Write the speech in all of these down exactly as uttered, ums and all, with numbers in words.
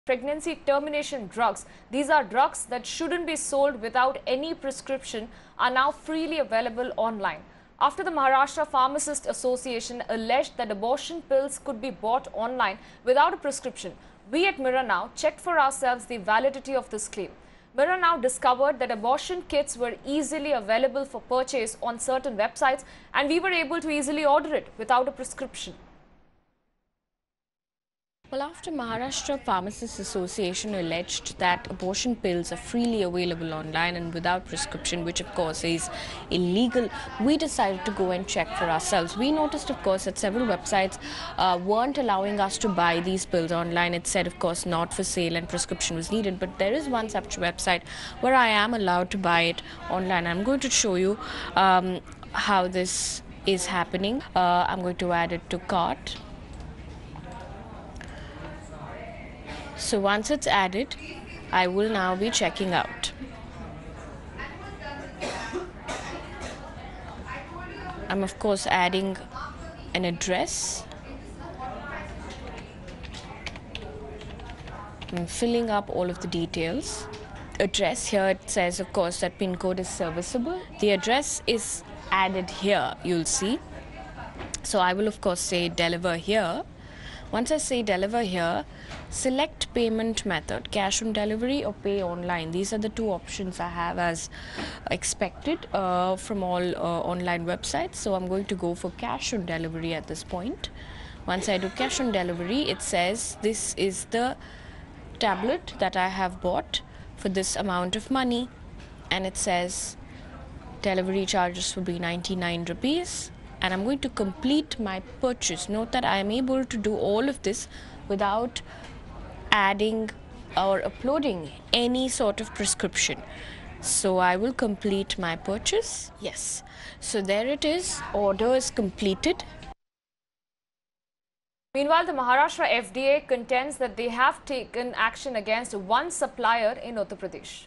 Pregnancy termination drugs. These are drugs that shouldn't be sold without any prescription, are now freely available online. After the Maharashtra Pharmacist Association alleged that abortion pills could be bought online without a prescription, we at Mirror Now checked for ourselves the validity of this claim. Mirror Now discovered that abortion kits were easily available for purchase on certain websites, and we were able to easily order it without a prescription. Well, after Maharashtra Pharmacist Association alleged that abortion pills are freely available online and without prescription, which of course is illegal, we decided to go and check for ourselves. We noticed, of course, that several websites uh, weren't allowing us to buy these pills online. It said, of course, not for sale and prescription was needed. But there is one such website where I am allowed to buy it online. I'm going to show you um, how this is happening. Uh, I'm going to add it to cart. So once it's added, I will now be checking out. I'm of course adding an address. I'm filling up all of the details. Address here, it says of course that pin code is serviceable. The address is added here, you'll see. So I will of course say deliver here. Once I say deliver here, select payment method, cash on delivery or pay online. These are the two options I have as expected uh, from all uh, online websites. So I'm going to go for cash on delivery at this point. Once I do cash on delivery, it says this is the tablet that I have bought for this amount of money. And it says delivery charges will be ninety-nine rupees. And I'm going to complete my purchase. Note that I am able to do all of this without adding or uploading any sort of prescription. So I will complete my purchase. Yes. So there it is. Order is completed. Meanwhile, the Maharashtra F D A contends that they have taken action against one supplier in Uttar Pradesh.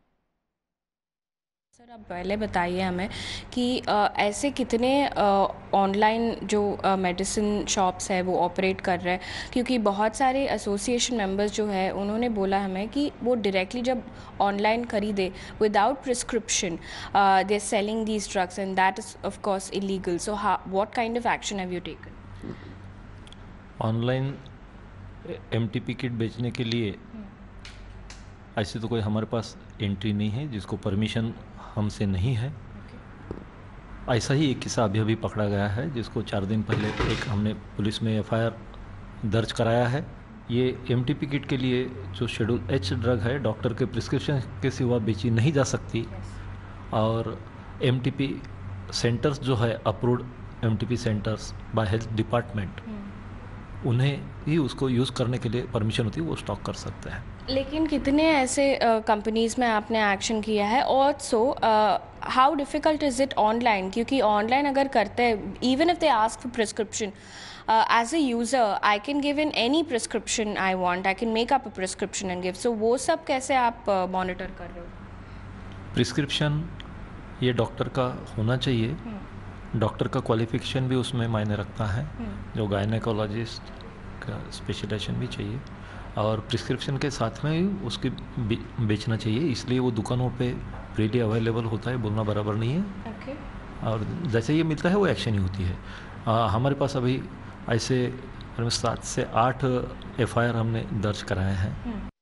Sir आप पहले बताइए हमें कि आ, ऐसे कितने online जो medicine shops है वो ऑपरेट कर रहे हैं, क्योंकि बहुत सारे एसोसिएशन मेंबर्स जो है उन्होंने बोला हमें कि वो डायरेक्टली जब ऑनलाइन खरीदे without prescription they are selling these drugs and that is of course illegal. So what kind of action have you taken? Online MTP kit बेचने के लिए ऐसे तो कोई हमारे पास एंट्री नहीं है जिसको परमिशन हमसे नहीं है. ऐसा ही एक किस्सा अभी अभी पकड़ा गया है जिसको चार दिन पहले एक हमने पुलिस में एफआईआर दर्ज कराया है. ये एमटीपी किट के लिए जो शेड्यूल एच ड्रग है डॉक्टर के प्रिस्क्रिप्शन के सिवा बेची नहीं जा सकती, और एमटीपी सेंटर्स जो है approved MTP centres by health department, उन्हें ही उसको यूज़ करने के लिए परमिशन होती है, वो स्टॉक कर सकते हैं. लेकिन कितने ऐसे कंपनीज़ uh, में आपने एक्शन किया है? और so how difficult is it online? क्योंकि ऑनलाइन अगर करते हैं, even if they ask for prescription, as a user I can give in any prescription I want, I can make up a prescription and give. So वो सब कैसे आप monitor uh, कर रहे हो? प्रिस्क्रिप्शन ये डॉक्टर का होना चाहिए. डॉक्टर का क्वालिफिकेशन भी उसमें मायने रखता है. जो गायनेकोलॉजिस्ट का स्पेशलाइजेशन भी चाहिए, और प्रिस्क्रिप्शन के साथ में ही उसकी बेचना चाहिए. इसलिए वो दुकानों पे फ्रीली अवेलेबल होता है, बोलना बराबर नहीं है. okay. और जैसे ये मिलता है वो एक्शन ही होती है. आ, हमारे पास अभी ऐसे सात से आठ एफआईआर हमने दर्ज कराए हैं.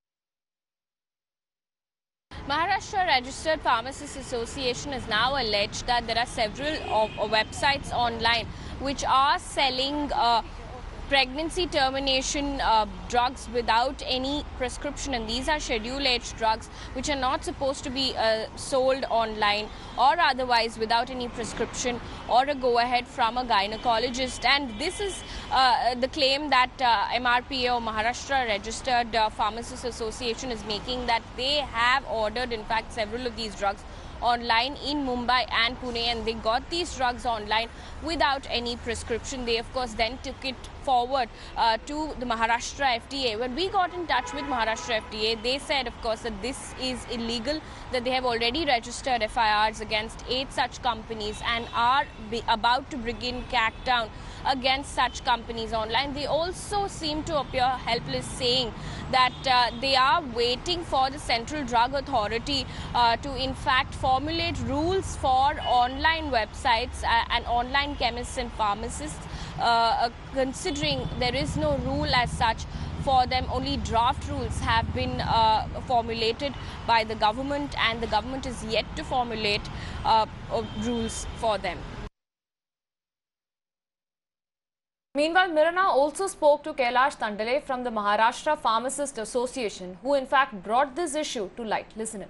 Maharashtra Registered Pharmacist Association has now alleged that there are several uh, websites online which are selling uh, pregnancy termination uh, drugs without any prescription, and these are schedule H drugs which are not supposed to be uh, sold online or otherwise without any prescription or a go ahead from a gynecologist. And this is uh, the claim that uh, M R P A or Maharashtra Registered uh, Pharmacist Association is making, that they have ordered in fact several of these drugs online in Mumbai and Pune, and they got these drugs online without any prescription. They of course then took it forward uh, to the Maharashtra F D A. When we got in touch with Maharashtra F D A, they said, of course, that this is illegal, that they have already registered F I Rs against eight such companies and are be about to begin crackdown against such companies online. They also seem to appear helpless, saying that uh, they are waiting for the Central Drug Authority uh, to in fact formulate rules for online websites uh, and online chemists and pharmacists, uh, uh, considering there is no rule as such for them. Only draft rules have been uh, formulated by the government, and the government is yet to formulate uh, uh, rules for them. Meanwhile, Mirana also spoke to Kailash Tandale from the Maharashtra Pharmacist Association, who in fact brought this issue to light. Listen in.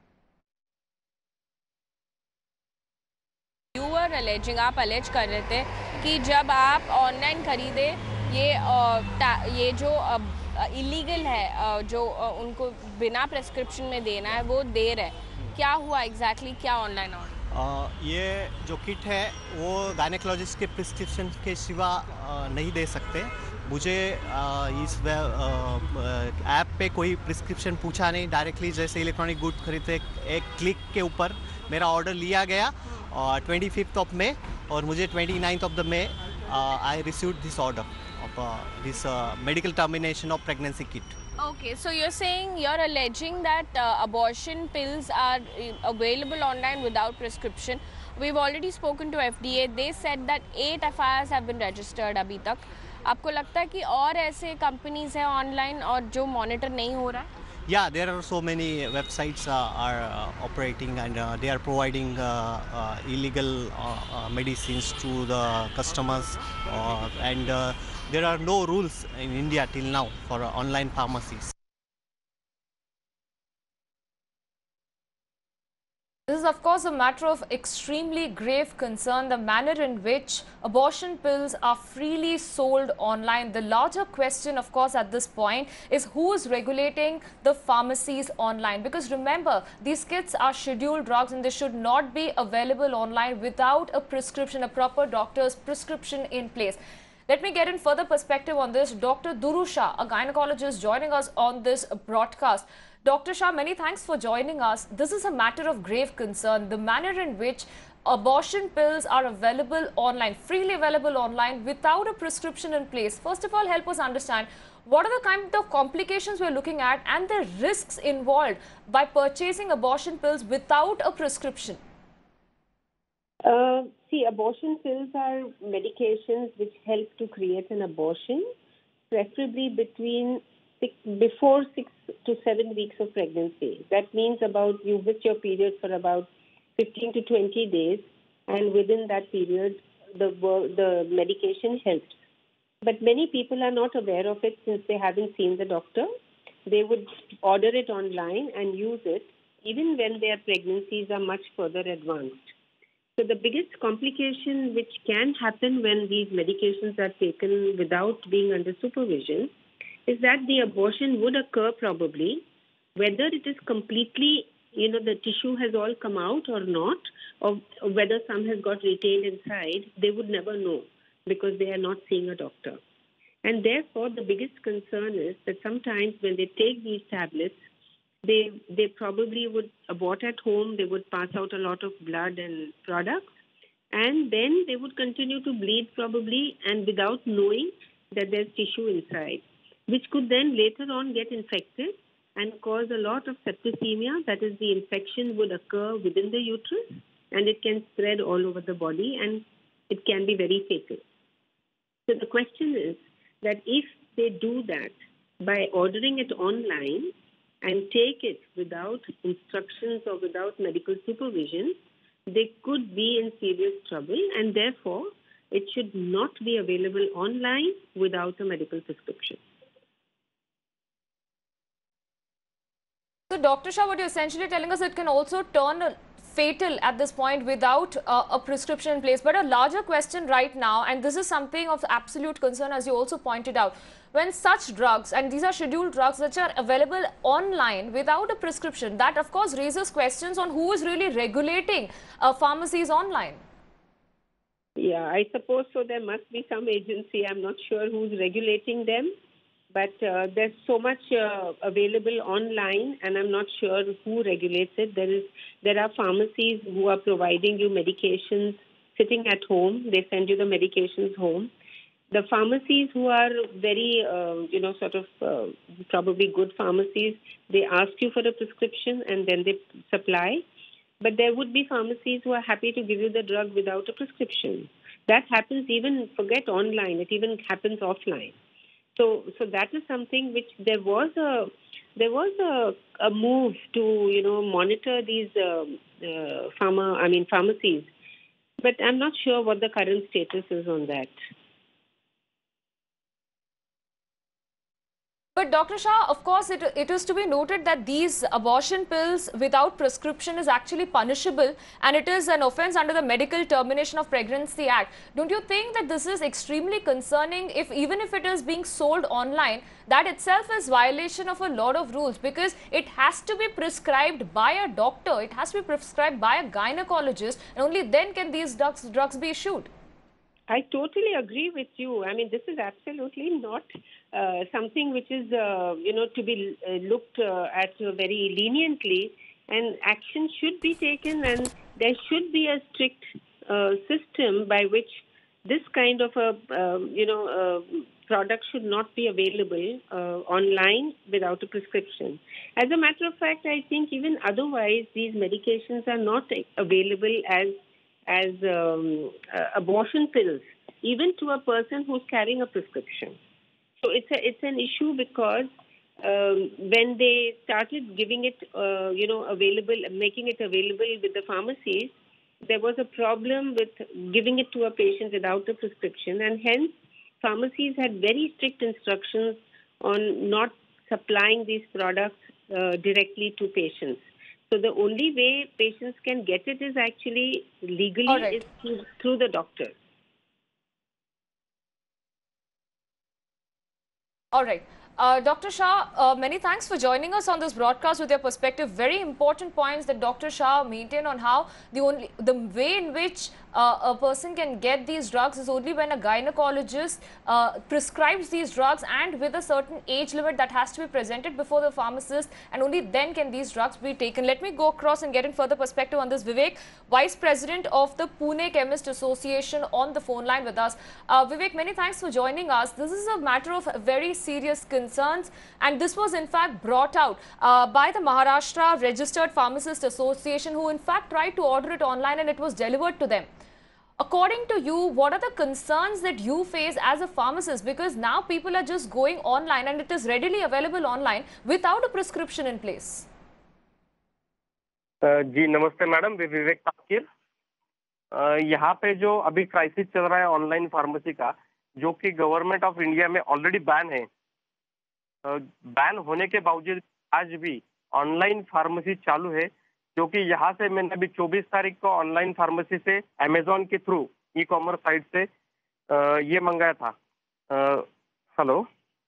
You were alleging, आप allege कर रहे थे कि जब आप online खरीदे ये ये जो illegal है, जो उनको बिना prescription में देना है वो दे रहे हैं. क्या हुआ exactly, क्या online और? Uh, ये जो किट है वो गायनेकोलॉजिस्ट के प्रिस्क्रिप्शन के सिवा uh, नहीं दे सकते. मुझे uh, इस ऐप uh, पे कोई प्रिस्क्रिप्शन पूछा नहीं. डायरेक्टली जैसे इलेक्ट्रॉनिक गुड खरीदते एक क्लिक के ऊपर मेरा ऑर्डर लिया गया और ट्वेंटी फिफ्थ ऑफ मे, और मुझे twenty ninth of the May I received this order of this medical termination of pregnancy kit. Okay, so you're saying, you're alleging that uh, abortion pills are available online without prescription. We've already spoken to F D A. They said that eight F I Rs have been registered अभी तक. आपको लगता है कि और ऐसे companies हैं online और जो monitor नहीं हो रहा है? Yeah, there are so many websites uh, are uh, operating and uh, they are providing uh, uh, illegal uh, uh, medicines to the customers, uh, and uh, there are no rules in India till now for uh, online pharmacies. This is of course a matter of extremely grave concern, the manner in which abortion pills are freely sold online. The larger question of course at this point is who is regulating the pharmacies online, because remember, these kits are scheduled drugs and they should not be available online without a prescription, a proper doctor's prescription in place. Let me get in further perspective on this. Doctor Duru Shah, a gynecologist, joining us on this broadcast. Doctor Shah, many thanks for joining us. This is a matter of grave concern, the manner in which abortion pills are available online, freely available online without a prescription in place. First of all, help us understand what are the kind of complications we're looking at and the risks involved by purchasing abortion pills without a prescription. Uh, see, abortion pills are medications which help to create an abortion, preferably between six, before six to seven weeks of pregnancy. That means about you miss your period for about fifteen to twenty days, and within that period, the the medication helps. But many people are not aware of it since they haven't seen the doctor. They would order it online and use it even when their pregnancies are much further advanced. So the biggest complication which can happen when these medications are taken without being under supervision is that the abortion would occur probably, whether it is completely, you know, the tissue has all come out or not, or whether some has got retained inside, they would never know because they are not seeing a doctor. And therefore, the biggest concern is that sometimes when they take these tablets, they they probably would abort at home, they would pass out a lot of blood and products, and then they would continue to bleed probably, and without knowing that there's tissue inside, which could then later on get infected and cause a lot of septicemia. That is, the infection would occur within the uterus and it can spread all over the body and it can be very fatal. So the question is that if they do that by ordering it online and take it without instructions or without medical supervision, they could be in serious trouble, and therefore it should not be available online without a medical prescription. So, Doctor Shah, what you're essentially telling us, it can also turn fatal at this point without uh, a prescription in place. But a larger question right now, and this is something of absolute concern, as you also pointed out, when such drugs, and these are scheduled drugs which are available online without a prescription, that of course raises questions on who is really regulating uh, pharmacies online. Yeah, I suppose so. There must be some agency. I'm not sure who's regulating them, but uh, there's so much uh, available online, and I'm not sure who regulates it. There is, there are pharmacies who are providing you medications sitting at home. They send you the medications home. The pharmacies who are very, uh, you know, sort of uh, probably good pharmacies, they ask you for a prescription and then they supply. But there would be pharmacies who are happy to give you the drug without a prescription. That happens even, forget online, it even happens offline. So, so that is something which there was a there was a, a move to, you know, monitor these uh, uh, pharma, I mean pharmacies. But I'm not sure what the current status is on that. But Doctor Shah, of course, it, it is to be noted that these abortion pills without prescription is actually punishable, and it is an offence under the Medical Termination of Pregnancy Act. Don't you think that this is extremely concerning? If even if it is being sold online, that itself is violation of a lot of rules, because it has to be prescribed by a doctor, it has to be prescribed by a gynecologist, and only then can these drugs, drugs be issued. I totally agree with you. I mean, this is absolutely not uh, something which is, uh, you know, to be uh, looked uh, at very leniently, and action should be taken, and there should be a strict uh, system by which this kind of a, uh, you know, uh, product should not be available uh, online without a prescription. As a matter of fact, I think even otherwise, these medications are not available as as um, uh, abortion pills, even to a person who's carrying a prescription. So it's a, it's an issue because um, when they started giving it, uh, you know, available, making it available with the pharmacies, there was a problem with giving it to a patient without a prescription, and hence pharmacies had very strict instructions on not supplying these products uh, directly to patients. So the only way patients can get it is actually legally right. is through, through the doctor. All right. Uh, Doctor Shah, uh, many thanks for joining us on this broadcast with your perspective. Very important points that Doctor Shah maintained on how the only the way in which uh, a person can get these drugs is only when a gynecologist uh, prescribes these drugs, and with a certain age limit that has to be presented before the pharmacist, and only then can these drugs be taken. Let me go across and get in further perspective on this. Vivek, Vice President of the Pune Chemist Association, on the phone line with us. Uh, Vivek, many thanks for joining us. This is a matter of very serious concerns, and this was in fact brought out uh, by the Maharashtra Registered Pharmacist Association, who in fact tried to order it online and it was delivered to them. According to you, what are the concerns that you face as a pharmacist? Because now people are just going online and it is readily available online without a prescription in place. जी नमस्ते madam, विवेक ताकिर। यहाँ पे जो अभी crisis चल रहा है online pharmacy का, जो कि गवर्नमेंट ऑफ इंडिया में ऑलरेडी बैन है, बैन होने के बावजूद आज भी ऑनलाइन फार्मेसी चालू है, जो कि यहाँ से मैंने अभी चौबीस तारीख को ऑनलाइन फार्मेसी से अमेजोन के थ्रू ई कॉमर्स साइट से ये मंगाया था। हेलो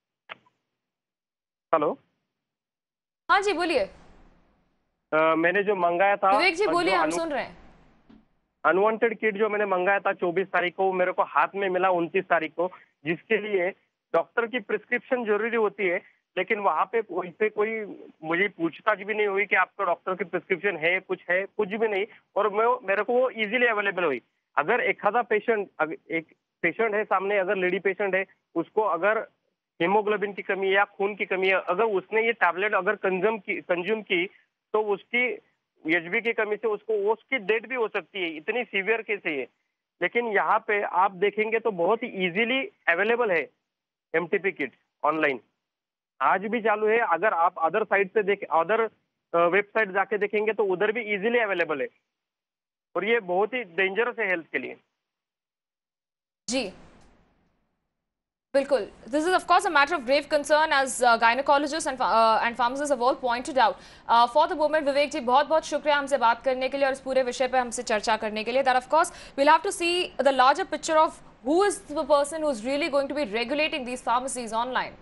हेलो हाँ जी बोलिए। मैंने जो मंगाया था, विवेक जी बोलिए, हम सुन रहे हैं। अनवांटेड किट जो मैंने मंगाया था चौबीस तारीख को, मेरे को हाथ में मिला उनतीस तारीख को, जिसके लिए डॉक्टर की प्रिस्क्रिप्शन जरूरी होती है, लेकिन वहां पे कोई पे कोई मुझे पूछताछ भी नहीं हुई कि आपका डॉक्टर की प्रिस्क्रिप्शन है, कुछ है, कुछ भी नहीं, और मैं मेरे को वो इजीली अवेलेबल हुई। अगर एक आधा पेशेंट, एक पेशेंट है सामने, अगर लेडी पेशेंट है, उसको अगर हीमोग्लोबिन की कमी या खून की कमी है, अगर उसने ये टैबलेट अगर कंज्यूम की कंज्यूम की तो उसकी एचबी की कमी से उसको उसकी डेथ भी हो सकती है। इतनी सीवियर केस है ये। लेकिन यहाँ पे आप देखेंगे तो बहुत ही इजीली अवेलेबल है एमटीपी किट ऑनलाइन, आज भी चालू है। अगर आप अदर साइट से देख अदर वेबसाइट जाके देखेंगे तो उधर भी इजीली अवेलेबल है, और ये बहुत ही डेंजरस है हेल्थ के लिए। जी बिल्कुल, this is of course a matter of grave concern, as uh, gynecologists and uh, and pharmacists have all pointed out. Uh, for the moment, विवेक जी बहुत बहुत शुक्रिया हमसे बात करने के लिए और इस पूरे विषय पे हमसे चर्चा करने के लिए. That of course we'll have to see the larger picture of who is the person who is really going to be regulating these pharmacies online.